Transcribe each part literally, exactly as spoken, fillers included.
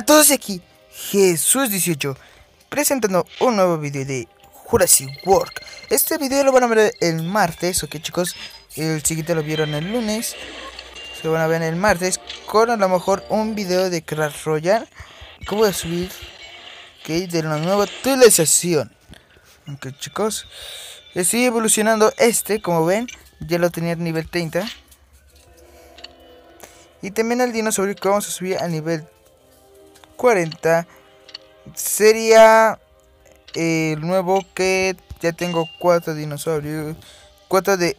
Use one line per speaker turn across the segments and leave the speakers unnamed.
Hola a todos, aquí Jesús dieciocho presentando un nuevo video de Jurassic World. Este video lo van a ver el martes, ok chicos. El siguiente lo vieron el lunes. Se van a ver el martes con a lo mejor un video de Clash Royale que voy a subir, ok, de la nueva actualización. Ok chicos, estoy evolucionando este, como ven, ya lo tenía a nivel treinta. Y también el dinosaurio que vamos a subir a nivel cuarenta sería el nuevo, que ya tengo cuatro dinosaurios, cuatro de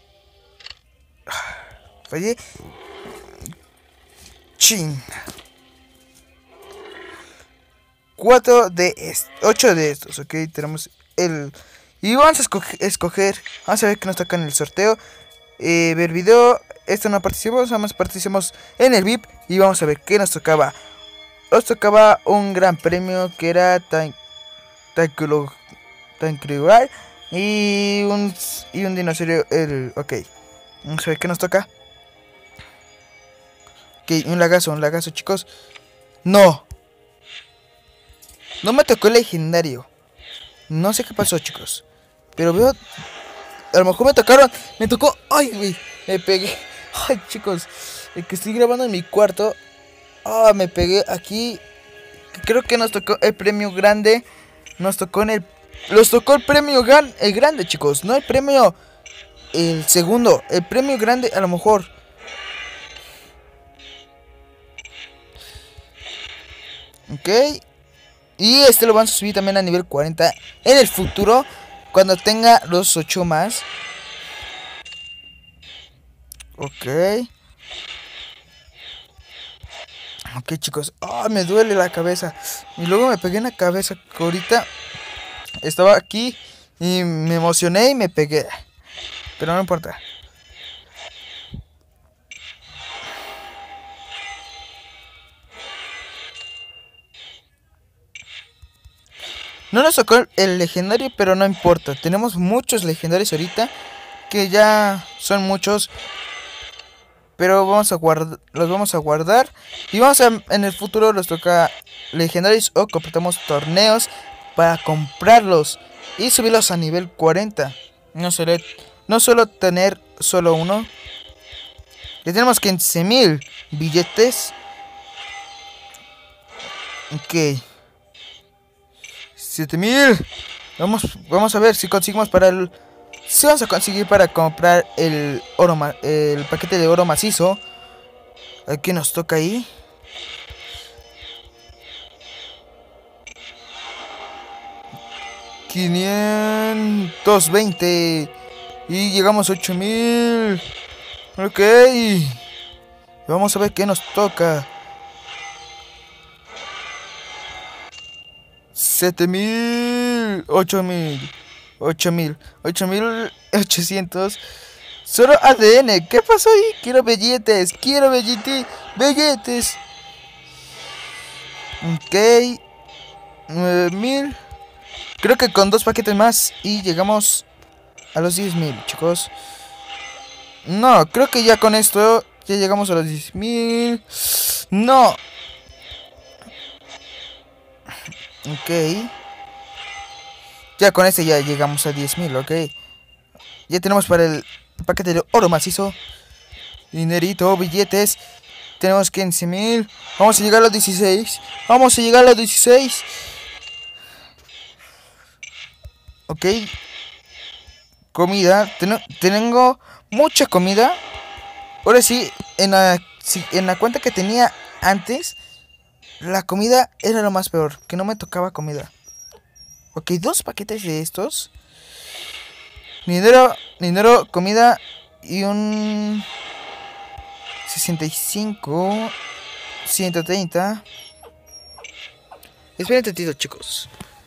fallé chin cuatro de estos, ocho de estos, ok. Tenemos el y vamos a escoger, escoger vamos a ver qué nos toca en el sorteo. Eh, ver video, esto no participamos, nada más participamos en el V I P y vamos a ver qué nos tocaba. Nos tocaba un gran premio que era tan tan tan cruel y un y un dinosaurio, el ok. Vamos a ver qué nos toca. Ok, un lagazo, un lagazo chicos. No, no me tocó el legendario. No sé qué pasó chicos, pero veo, a lo mejor me tocaron, me tocó, ay güey, me pegué. Ay chicos, el que estoy grabando en mi cuarto. Ah, oh, me pegué aquí. Creo que nos tocó el premio grande. Nos tocó en el Nos tocó el premio gran, el grande chicos, no el premio, el segundo, el premio grande a lo mejor. Ok. Y este lo vamos a subir también a nivel cuarenta en el futuro, cuando tenga los ocho más. Ok. Ok chicos, oh, me duele la cabeza. Y luego me pegué en la cabeza, que ahorita estaba aquí y me emocioné y me pegué. Pero no importa. No nos tocó el legendario, pero no importa. Tenemos muchos legendarios ahorita, que ya son muchos. Pero vamos a guardar, los vamos a guardar. Y vamos a, en el futuro los toca legendarios o completamos torneos para comprarlos y subirlos a nivel cuarenta. No solo, no solo tener solo uno. Ya tenemos quince mil billetes. Ok, siete mil. Vamos, vamos a ver si conseguimos para el... Si vamos a conseguir para comprar el oro, el paquete de oro macizo. Aquí nos toca ahí. quinientos veinte. Y llegamos a ocho mil. Ok. Vamos a ver qué nos toca. siete mil. ocho mil. ocho mil. ocho mil ochocientos. Solo A D N. ¿Qué pasó ahí? Quiero billetes. Quiero billetes. Billetes. Ok. nueve mil. Creo que con dos paquetes más y llegamos a los diez mil, chicos. No, creo que ya con esto ya llegamos a los diez mil. No. Ok. Ya con este ya llegamos a diez mil, ok. Ya tenemos para el paquete de oro macizo. Dinerito, billetes. Tenemos quince mil. Vamos a llegar a los dieciséis. Vamos a llegar a los dieciséis. Ok. Comida. Ten tengo mucha comida. Ahora sí, en la, si, en la cuenta que tenía antes, la comida era lo más peor, que no me tocaba comida. Ok, dos paquetes de estos. Dinero, dinero, comida y un sesenta y cinco, ciento treinta. Esperen un tantito, chicos.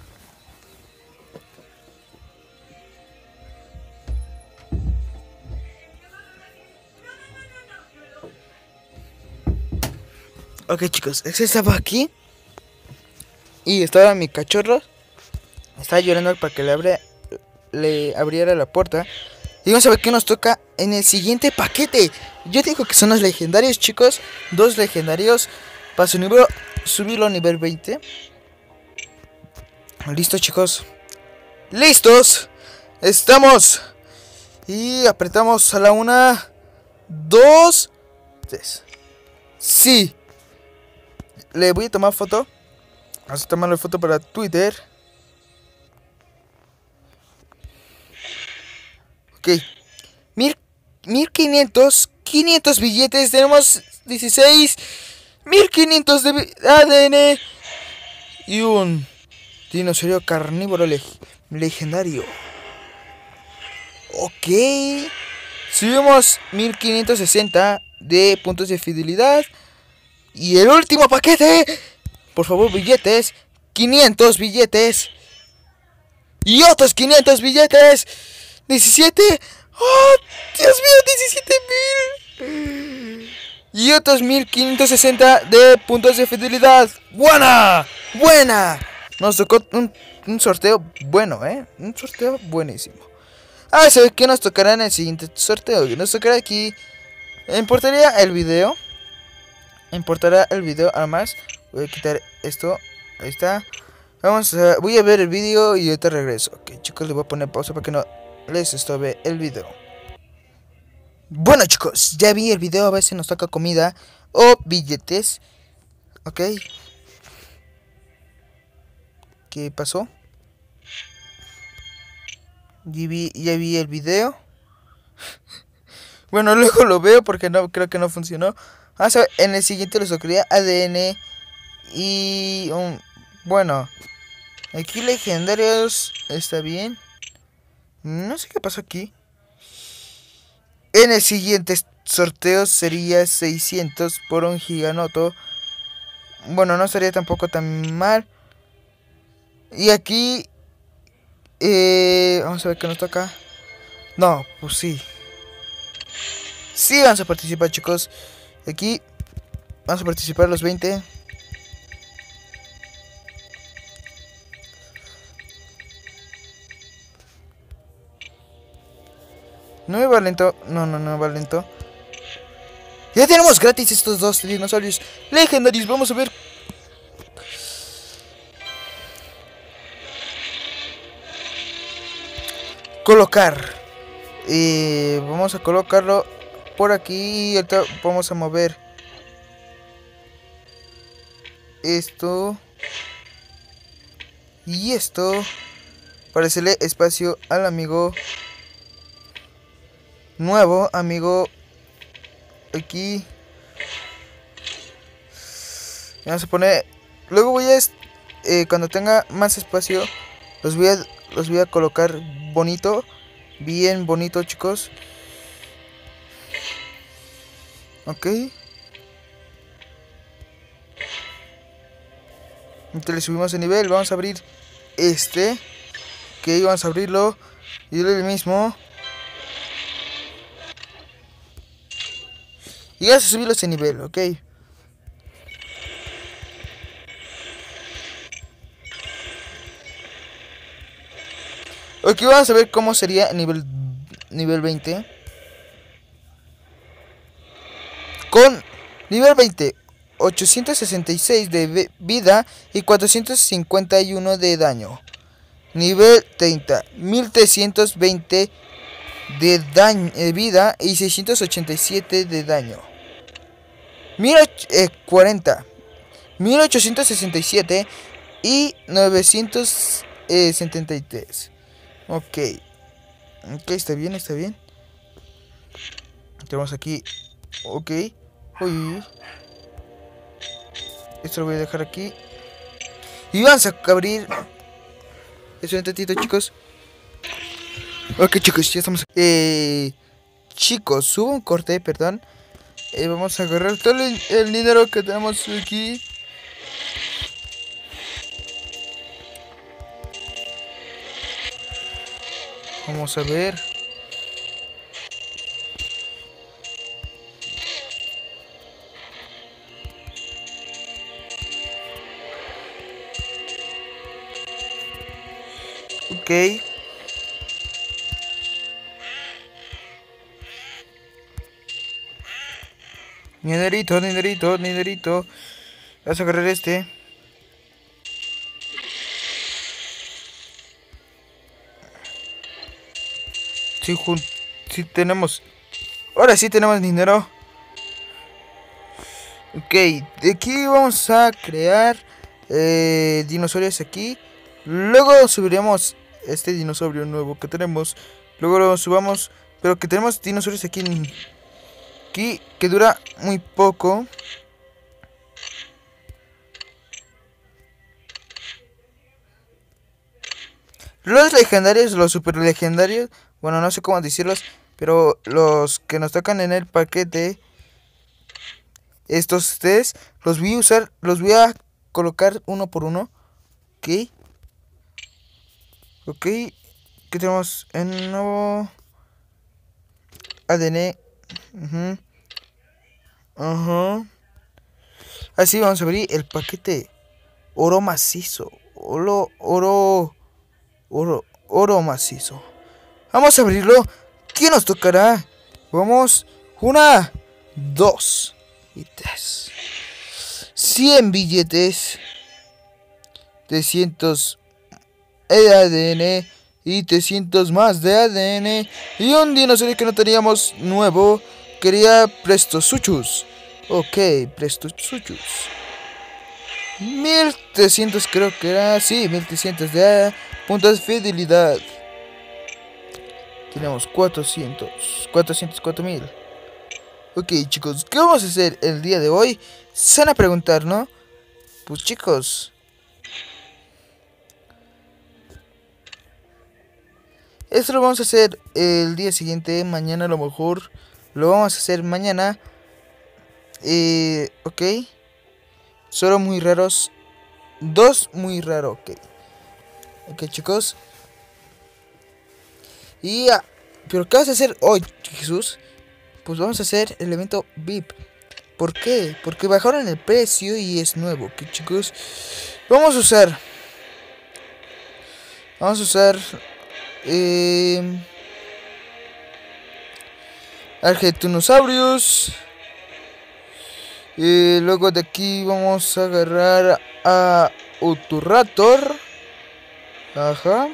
Ok chicos, ese estaba aquí y estaba mi cachorro. Estaba llorando para que le, abre, le abriera la puerta. Y vamos a ver qué nos toca en el siguiente paquete. Yo digo que son los legendarios chicos. Dos legendarios. Para su nivel, subirlo a nivel veinte. Listo, chicos. ¡Listos! Estamos. Y apretamos a la una, dos, tres. Sí. Le voy a tomar foto. Vamos a tomarle foto para Twitter. Ok. Mil, mil quinientos. quinientos billetes. Tenemos dieciséis. mil quinientos de A D N. Y un dinosaurio carnívoro leg legendario. Ok. Subimos mil quinientos sesenta de puntos de fidelidad. Y el último paquete. Por favor, billetes. quinientos billetes. Y otros quinientos billetes. diecisiete. ¡Oh, Dios mío! diecisiete mil. Y otros mil quinientos sesenta de puntos de fidelidad. ¡Buena! ¡Buena! Nos tocó un, un sorteo bueno, ¿eh? Un sorteo buenísimo. Ah, ¿sabes qué nos tocará en el siguiente sorteo? Que nos tocará aquí. ¿Importaría el video? ¿Importará el video? Además, voy a quitar esto. Ahí está. Vamos a... Voy a ver el video y ahorita regreso. Ok, chicos, le voy a poner pausa para que no les estorbe el video. Bueno, chicos, ya vi el video. A ver si nos toca comida o billetes. Ok. ¿Qué pasó? Ya vi, ya vi el video. Bueno, luego lo veo porque no creo que no funcionó. Vamos a ver, en el siguiente les tocaría A D N. Y un... Bueno, aquí legendarios. Está bien. No sé qué pasó aquí. En el siguiente sorteo sería seiscientos por un giganoto. Bueno, no sería tampoco tan mal. Y aquí eh, vamos a ver qué nos toca. No, pues sí. Sí, vamos a participar, chicos. Aquí vamos a participar los veinte. No me va lento. No, no, no va lento. Ya tenemos gratis estos dos dinosaurios legendarios. Vamos a ver. Colocar. Eh, vamos a colocarlo por aquí. Y ahorita vamos a mover esto y esto para hacerle espacio al amigo nuevo, amigo aquí. Vamos a poner. Luego voy a eh, cuando tenga más espacio los voy a los voy a colocar bonito, bien bonito, chicos. Ok. Entonces le subimos el nivel. Vamos a abrir este. Ok, vamos a abrirlo. Y lo mismo. Y vamos a subirlo ese nivel, ok. Ok, vamos a ver cómo sería nivel, nivel veinte. Con nivel veinte, ochocientos sesenta y seis de vida y cuatrocientos cincuenta y uno de daño. Nivel treinta, mil trescientos veinte de daño, de vida y seiscientos ochenta y siete de daño. cuarenta, mil ochocientos sesenta y siete y novecientos setenta y tres. Ok. Ok, está bien, está bien. Tenemos aquí. Ok. Uy. Esto lo voy a dejar aquí. Y vamos a abrir. Eso un tantito, chicos. Ok, chicos, ya estamos. Eh, chicos, hubo un corte, perdón. Eh, vamos a agarrar todo el, el dinero que tenemos aquí. Vamos a ver. Ok. Dinerito, dinerito, dinerito. Vamos a agarrar este. Sí, sí tenemos. Ahora sí tenemos dinero. Ok, de aquí vamos a crear eh, dinosaurios aquí. Luego subiremos este dinosaurio nuevo que tenemos. Luego lo subamos. Pero que tenemos dinosaurios aquí, aquí que dura muy poco. Los legendarios, los super legendarios, bueno, no sé cómo decirlos, pero los que nos tocan en el paquete, estos tres, los voy a usar, los voy a colocar uno por uno. Ok. Ok. ¿Qué tenemos? En nuevo A D N. Ajá. Uh Ajá. Así vamos a abrir el paquete. Oro macizo. Oro, oro, oro, oro macizo. Vamos a abrirlo. ¿Qué nos tocará? Vamos. Una, dos y tres. cien billetes. trescientos de A D N. Y trescientos más de A D N. Y un dinosaurio que no teníamos nuevo. Quería Prestosuchus. Ok, Prestosuchus. mil trescientos creo que era. Sí, mil trescientos de puntos de fidelidad. Tenemos cuatrocientos. cuatrocientos cuatro mil. Ok, chicos, ¿qué vamos a hacer el día de hoy? Se van a preguntar, ¿no? Pues chicos, esto lo vamos a hacer el día siguiente. Mañana a lo mejor. Lo vamos a hacer mañana. Eh, ok. Solo muy raros. Dos muy raros, ok. Ok, chicos. Y... Uh, ¿pero qué vas a hacer hoy, Jesús? Pues vamos a hacer el evento V I P. ¿Por qué? Porque bajaron el precio y es nuevo, ok, chicos. Vamos a usar... Vamos a usar... Eh... Argentinosaurios. Y luego de aquí vamos a agarrar a Utahraptor. Ajá.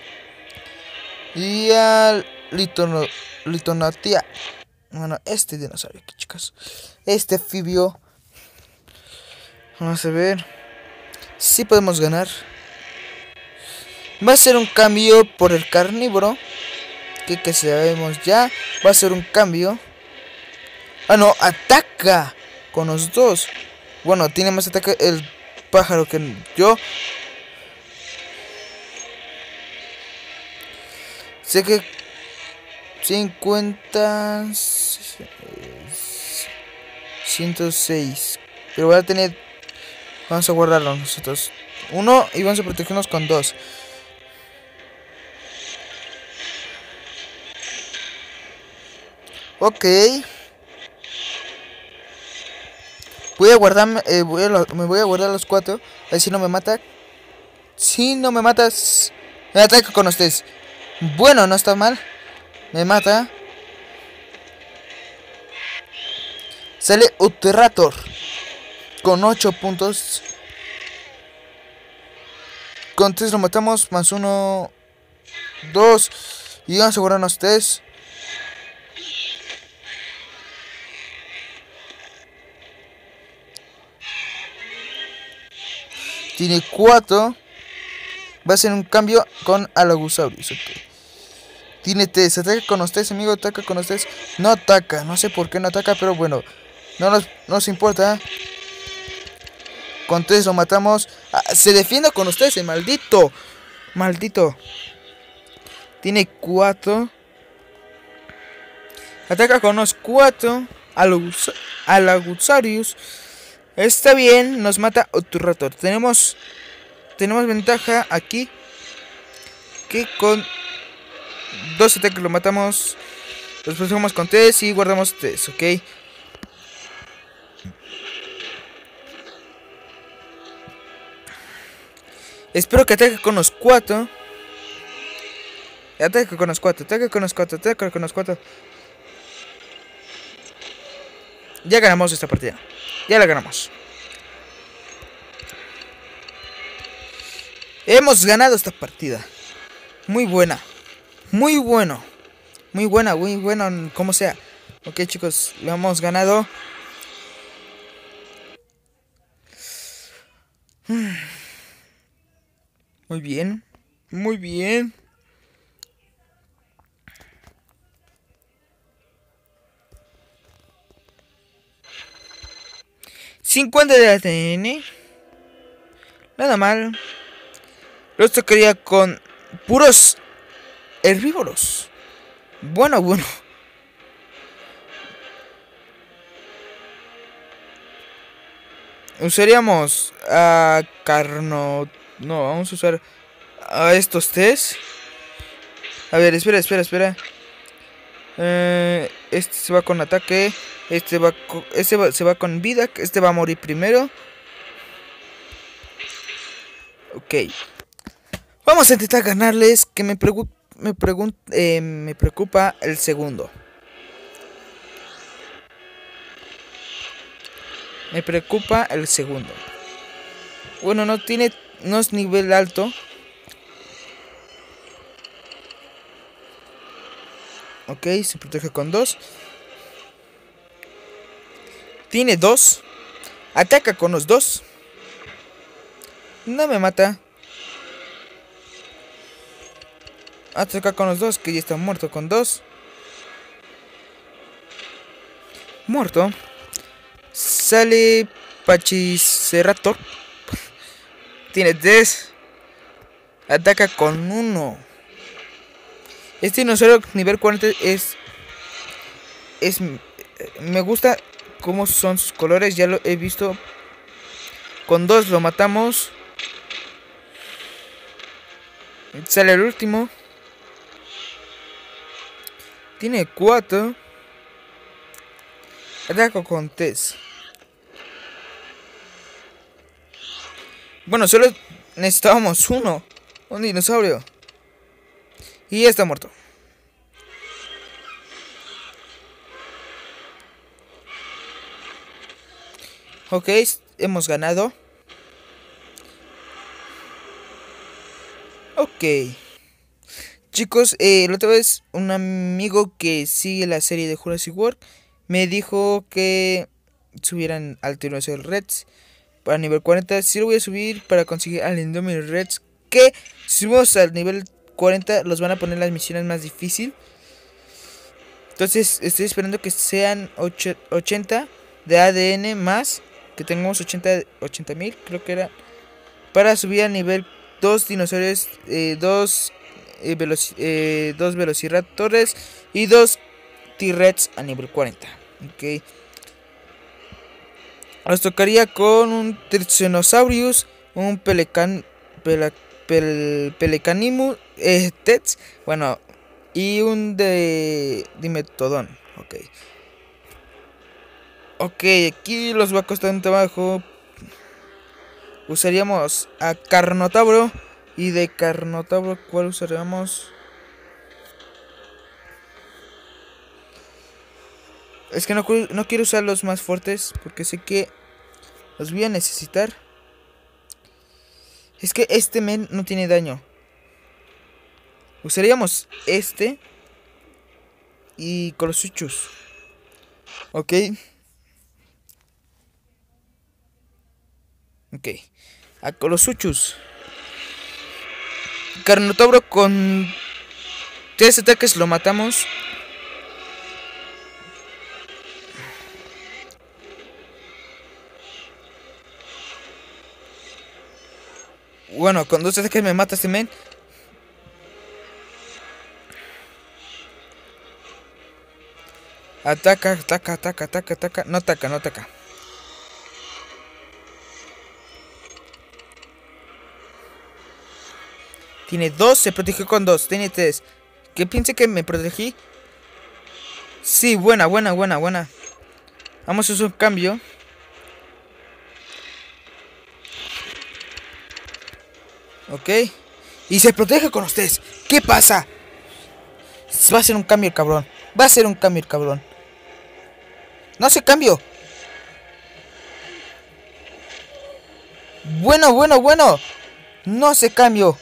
Y a Litono, Litonatia. Bueno, este dinosaurio aquí, chicos. Este anfibio. Vamos a ver si podemos ganar. Va a ser un cambio por el carnívoro. Que, que sabemos ya. Va a ser un cambio. Ah, no, ataca con los dos. Bueno, tiene más ataque el pájaro que yo. Sé que cincuenta, ciento seis. Pero voy a tener... Vamos a guardarlo nosotros. Uno y vamos a protegernos con dos. Ok. Voy a guardarme, eh, voy a lo, me voy a guardar los cuatro. A ver si no me mata. Si no me matas, me ataco con ustedes. Bueno, no está mal. Me mata. Sale Utahraptor con ocho puntos. Con tres lo matamos. Más uno, dos. Y vamos a asegurarnos tres. Tiene cuatro. Va a ser un cambio con Alagosaurus. Okay. Tiene tres. Ataca con ustedes, amigo. Ataca con ustedes. No ataca. No sé por qué no ataca, pero bueno. No nos, no nos importa. Con tres lo matamos. Ah, se defiende con ustedes, el maldito. Maldito. Tiene cuatro. Ataca con los cuatro. Alagosaurus. Está bien, nos mata Utahraptor. Tenemos tenemos ventaja aquí. Que con dos ataques lo matamos. Los protegemos con tres y guardamos tres, ok. Espero que ataque con los cuatro. Ataque con los cuatro, ataque con los cuatro, ataque con los cuatro. Ya ganamos esta partida. Ya la ganamos. Hemos ganado esta partida. Muy buena. Muy bueno. Muy buena, muy bueno, como sea. Ok, chicos, lo hemos ganado. Muy bien. Muy bien. cincuenta de A D N. Nada mal. Los tocaría con puros herbívoros. Bueno, bueno. Usaríamos a carno... No, vamos a usar a estos test. A ver, espera, espera, espera. Eh, este se va con ataque. Este va con, este va, se va con vida. Este va a morir primero. Ok. Vamos a intentar ganarles. Que me, pregu me, pregun eh, me preocupa el segundo. Me preocupa el segundo. Bueno, no tiene... No es nivel alto. Ok, se protege con dos. Tiene dos. Ataca con los dos. No me mata. Ataca con los dos, que ya está muerto con dos. Muerto. Sale Pachysceratops. Tiene tres. Ataca con uno. Este dinosaurio nivel cuarenta es... Es... Me gusta cómo son sus colores. Ya lo he visto. Con dos lo matamos. Sale el último. Tiene cuatro. Ataco con tres. Bueno, solo necesitábamos uno. Un dinosaurio. Y ya está muerto. Ok, hemos ganado. Ok. Chicos, eh, la otra vez un amigo que sigue la serie de Jurassic World me dijo que subieran al Tyrannosaurus Rex para nivel cuarenta. Sí lo voy a subir para conseguir al Indominus Rex, que si subimos al nivel cuarenta los van a poner las misiones más difíciles. Entonces estoy esperando que sean ochenta de A D N más, que tengamos ochenta mil, creo que era, para subir a nivel dos dinosaurios, eh, dos, eh, veloci eh, dos velociraptores y dos T-Rex a nivel cuarenta. Ok. Nos tocaría con un Triceratosaurus, un Pelecan, Pele, Pel, Pelecanimus, eh, Tex, bueno, y un de Dimetrodon. Ok. Ok, aquí los va a costar un trabajo. Usaríamos a Carnotauro. Y de Carnotauro, ¿cuál usaríamos? Es que no, no quiero usar los más fuertes, porque sé que los voy a necesitar. Es que este men no tiene daño. Usaríamos este. Y Colosuchus. Ok. Ok. A Colosuchus. Carnotauro con tres ataques lo matamos. Bueno, con dos ataques me mata este men. Ataca, ataca, ataca, ataca, ataca. No ataca, no ataca. Tiene dos, se protegió con dos. Tiene tres. ¿Qué piense que me protegí? Sí, buena, buena, buena, buena. Vamos a hacer un cambio. Ok. Y se protege con ustedes. ¿Qué pasa? Va a hacer un cambio el cabrón. Va a hacer un cambio el cabrón. No hace cambio. Bueno, bueno, bueno. No hace cambio.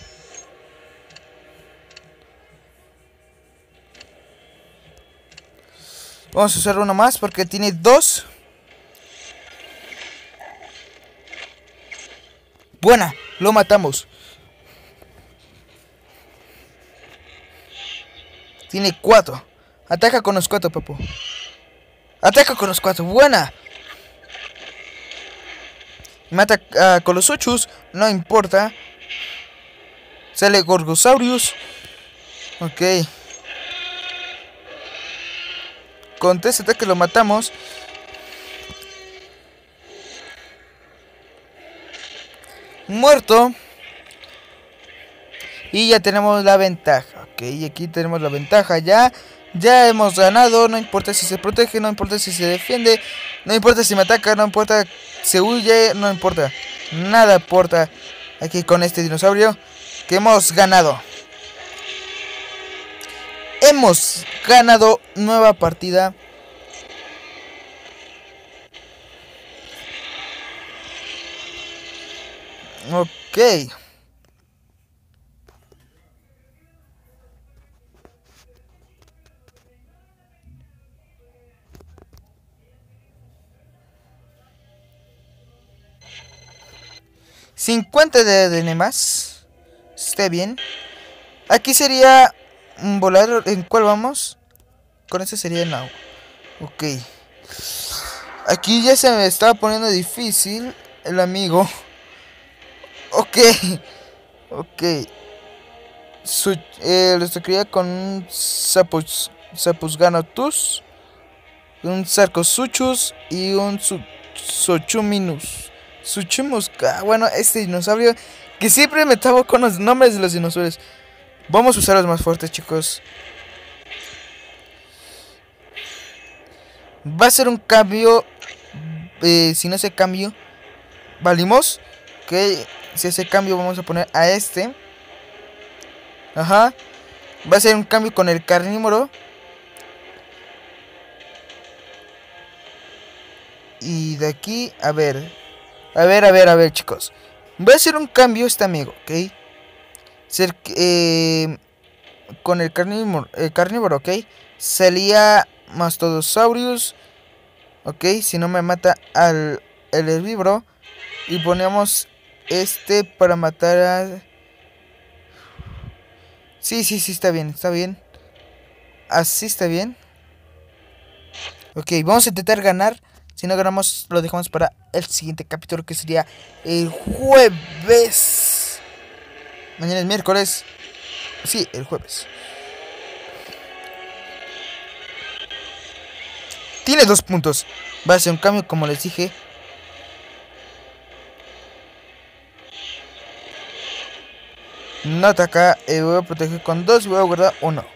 Vamos a usar uno más porque tiene dos. Buena, lo matamos. Tiene cuatro. Ataca con los cuatro, papu. Ataca con los cuatro. Buena. Mata uh, con los ocho. No importa. Sale Gorgosaurus. Ok. Con tres ataques lo matamos. Muerto. Y ya tenemos la ventaja. Ok, aquí tenemos la ventaja ya. Ya hemos ganado. No importa si se protege, no importa si se defiende, no importa si me ataca, no importa si huye, no importa. Nada importa aquí con este dinosaurio. Que hemos ganado. Hemos ganado nueva partida. Ok. cincuenta de A D N más. Está bien. Aquí sería un volador. ¿En cuál vamos? Con ese sería no. Ok. Aquí ya se me estaba poniendo difícil el amigo. Ok. Ok. Su, eh, lo sacaría con un Sapus, Sapusganotus, un Sarcosuchus y un su, Sochuminus. Suchimusca. Bueno, este dinosaurio que siempre me trabo con los nombres de los dinosaurios. Vamos a usar los más fuertes, chicos. Va a ser un cambio. Eh, si no hace cambio, valimos. Que si hace cambio, vamos a poner a este. Ajá. Va a ser un cambio con el carnívoro. Y de aquí, a ver. A ver, a ver, a ver, chicos. Voy a hacer un cambio este amigo, ¿ok? Ser, eh, con el carnívoro, el carnívoro, ¿ok? Sería Mastodosaurus. Ok, si no me mata al el herbívoro. Y ponemos este para matar a... Sí, sí, sí, está bien, está bien. Así está bien. Ok, vamos a intentar ganar. Si no ganamos, lo dejamos para el siguiente capítulo, que sería el jueves. Mañana es miércoles. Sí, el jueves. Tiene dos puntos. Va a ser un cambio, como les dije. No ataca. Eh, voy a proteger con dos y voy a guardar uno.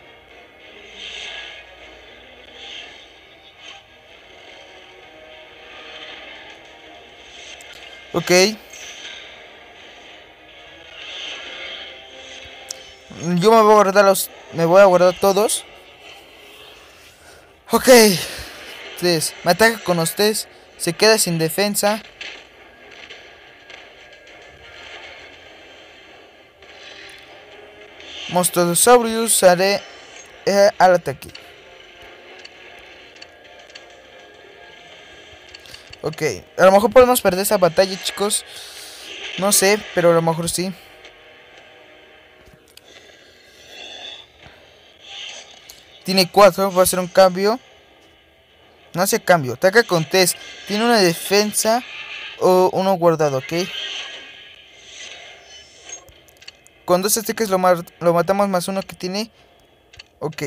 Ok. Yo me voy a guardar los. Me voy a guardar todos. Ok. Tres. Me ataca con los tres. Se queda sin defensa. Monstosaurus haré eh, al ataque. Ok. A lo mejor podemos perder esa batalla, chicos. No sé, pero a lo mejor sí. Tiene cuatro. Va a hacer un cambio. No hace cambio. Ataca con tres. Tiene una defensa o uno guardado, ok. Con dos ataques lo, lo matamos más uno que tiene. Ok.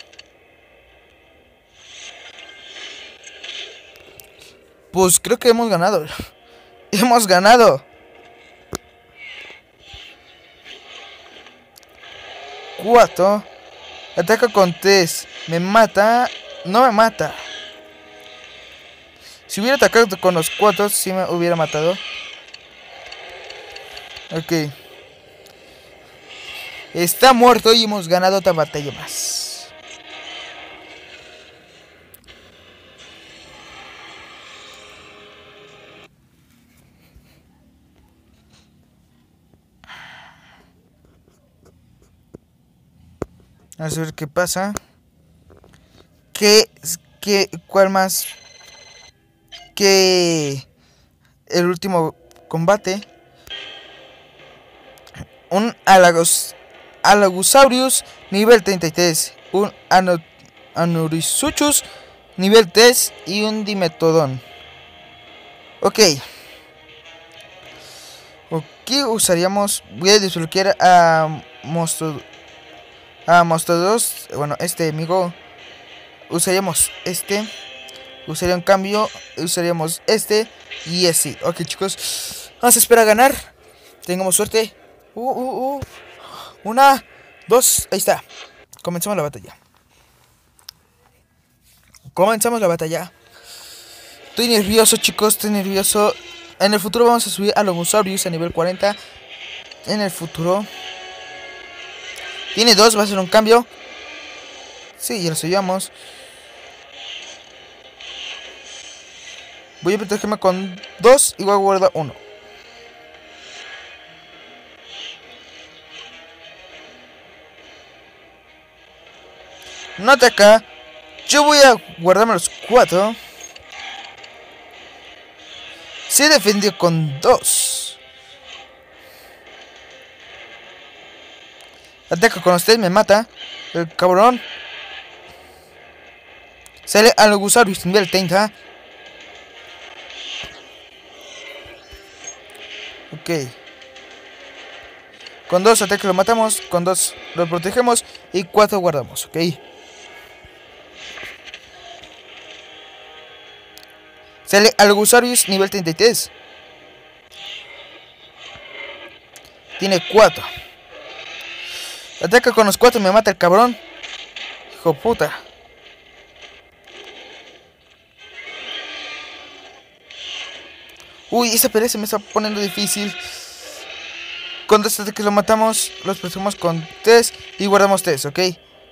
Pues creo que hemos ganado. Hemos ganado. Cuatro. Ataca con tres. Me mata. No me mata. Si hubiera atacado con los cuatro, sí me hubiera matado. Ok. Está muerto y hemos ganado otra batalla más. A ver qué pasa. ¿Qué, qué, cuál más? Que el último combate. Un Alagos, Alagosaurus nivel treinta y tres. Un Ano, Anurisuchus nivel tres. Y un Dimetodon. Ok. Aquí usaríamos. Voy a desbloquear a Monstruo. A Monstruo dos. Bueno, este amigo. Usaríamos este. Usaría un cambio. Usaríamos este. Y ese. Ok, chicos. Vamos a esperar a ganar. Tengamos suerte. Uh, uh, uh. Una. Dos. Ahí está. Comenzamos la batalla. Comenzamos la batalla. Estoy nervioso, chicos. Estoy nervioso. En el futuro vamos a subir a Lomosaurus a nivel cuarenta. En el futuro. Tiene dos. Va a ser un cambio. Sí, ya lo subimos. Voy a protegerme con dos y voy a guardar uno. No ataca. Yo voy a guardarme los cuatro. Se defendió con dos. Ataca con usted, me mata. El cabrón. Sale Alagosaurus nivel treinta. Ok. Con dos ataques lo matamos. Con dos lo protegemos. Y cuatro guardamos. Ok. Sale Alagosaurus nivel treinta y tres. Tiene cuatro. Ataca con los cuatro y me mata el cabrón. Hijo puta. Uy, esa pelea se me está poniendo difícil. Con dos ataques lo matamos. Los protegemos con tres. Y guardamos tres, ok.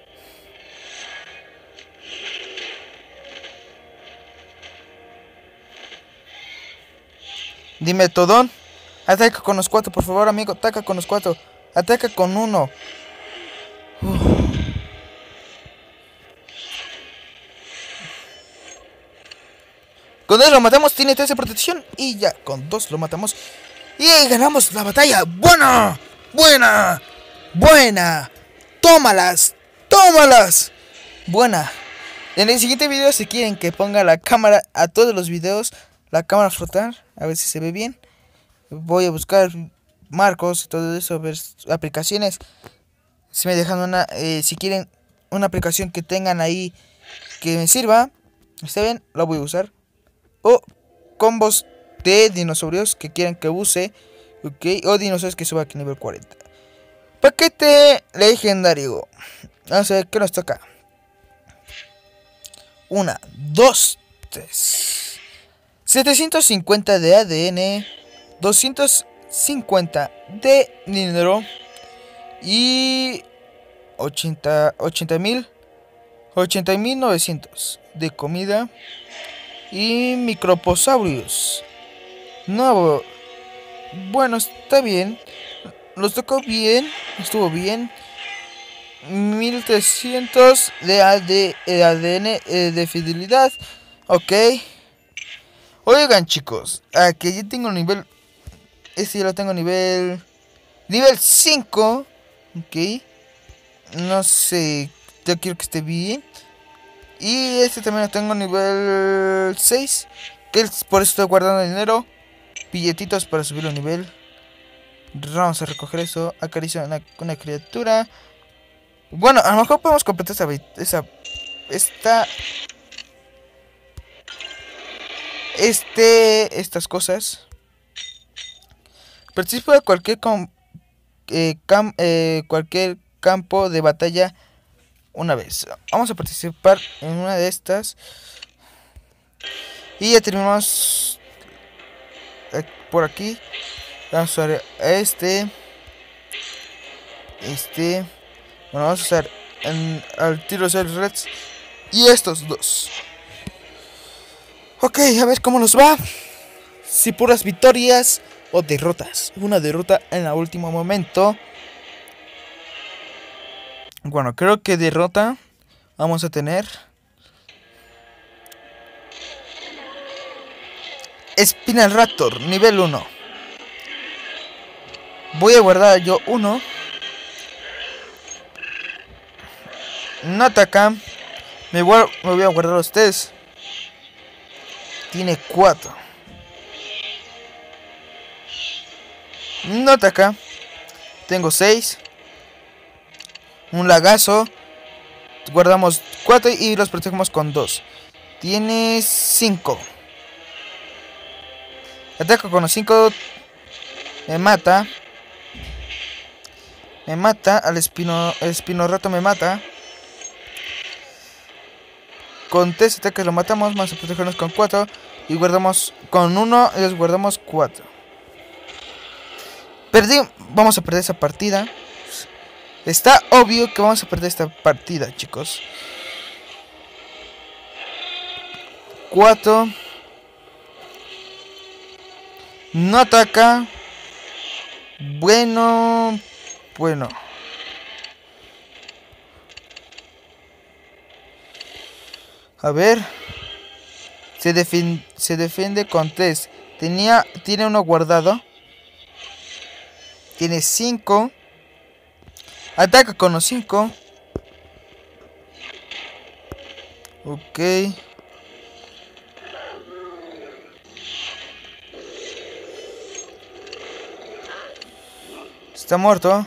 Dimetodon. Ataca con los cuatro, por favor, amigo. Ataca con los cuatro. Ataca con uno. Uf. Con dos lo matamos. Tiene tres de protección. Y ya, con dos lo matamos. Y ganamos la batalla. ¡Buena! ¡Buena! ¡Buena! ¡Tómalas! ¡Tómalas! Buena. En el siguiente video, si quieren que ponga la cámara a todos los videos, la cámara flotar, a ver si se ve bien. Voy a buscar marcos y todo eso, ver aplicaciones. Si me dejan una, eh, si quieren una aplicación que tengan ahí que me sirva, está bien, la voy a usar. O combos de dinosaurios que quieran que use, ok, o dinosaurios que suba aquí a nivel cuarenta. Paquete legendario. Vamos a ver qué nos toca. Una, dos, tres. setecientos cincuenta de A D N. doscientos cincuenta de dinero. Y ochenta mil. ochenta mil novecientos de comida. Y microposaurios. Nuevo. Bueno, está bien. Los tocó bien. Estuvo bien. mil trescientos de A D N eh, de fidelidad. Ok. Oigan, chicos. Aquí yo tengo nivel. Este ya lo tengo nivel. Nivel cinco. Ok. No sé. Yo quiero que esté bien. Y este también lo tengo nivel seis. Que es por eso estoy guardando dinero. Billetitos para subirlo a nivel. Vamos a recoger eso. Acariciar una, una criatura. Bueno, a lo mejor podemos completar esa. Esa. Esta. Este. Estas cosas. Participa de cualquier. Com, eh, cam, eh, cualquier campo de batalla. Una vez. Vamos a participar en una de estas. Y ya terminamos. Por aquí. Vamos a usar este. Este. Bueno, vamos a usar en, al tiro de Reds. Y estos dos. Ok, a ver cómo nos va. Si puras victorias o derrotas. Una derrota en el último momento. Bueno, creo que derrota vamos a tener. Spinalraptor, nivel uno. Voy a guardar yo uno. No ataca. Me voy, a, me voy a guardar los tres. Tiene cuatro. No ataca. Tengo seis. Un lagazo. Guardamos cuatro y los protegemos con dos. Tiene cinco. Ataco con los cinco. Me mata. Me mata. Al espino. El Spinalraptor me mata. Con tres ataques lo matamos. Vamos a protegernos con cuatro. Y guardamos con uno. Y les guardamos cuatro. Perdí. Vamos a perder esa partida. Está obvio que vamos a perder esta partida, chicos. cuatro. No ataca. Bueno. Bueno. A ver. Se defiende, se defiende con tres. Tenía, tiene uno guardado. Tiene cinco. Ataca con los cinco. Ok. Está muerto.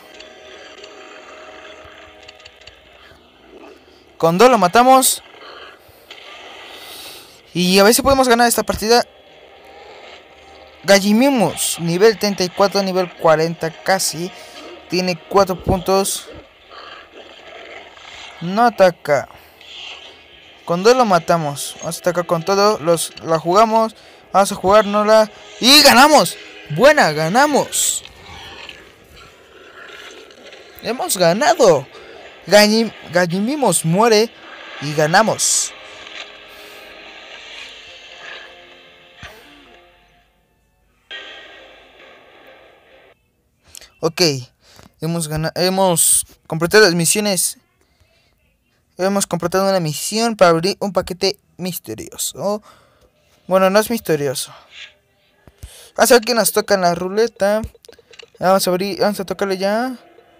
Con dos lo matamos. Y a ver si podemos ganar esta partida. Gallimimus, nivel treinta y cuatro, nivel cuarenta casi. Tiene cuatro puntos. No ataca. Con dos lo matamos. Vamos a atacar con todo. Los, la jugamos. Vamos a jugárnosla. Y ganamos. Buena, ganamos. Hemos ganado. Gallim, Gallimimus muere. Y ganamos. Ok. Hemos ganado. Hemos completado las misiones. Hemos completado una misión para abrir un paquete misterioso. Bueno, no es misterioso. Vamos a ver que nos toca en la ruleta. Vamos a abrir. Vamos a tocarle ya.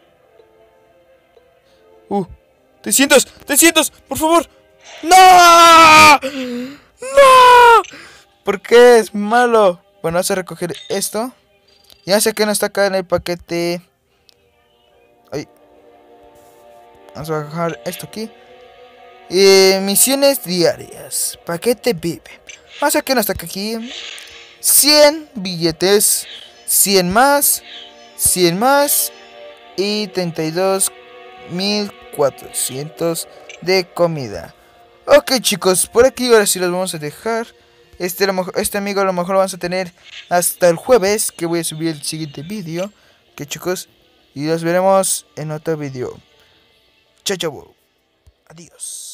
Uh, trescientos, trescientos, por favor. ¡No! ¡No! ¿Por qué es malo? Bueno, vamos a recoger esto. Ya sé que nos toca en el paquete. Ay. Vamos a bajar esto aquí. Eh, misiones diarias. Paquete V I P. Vamos a ver que nos toca aquí. cien billetes. cien más. cien más. Y treinta y dos mil cuatrocientos de comida. Ok, chicos, por aquí ahora sí los vamos a dejar. Este, este amigo a lo mejor lo vamos a tener hasta el jueves, que voy a subir el siguiente vídeo. Ok, chicos, y los veremos en otro vídeo. Chao, chao. Adiós.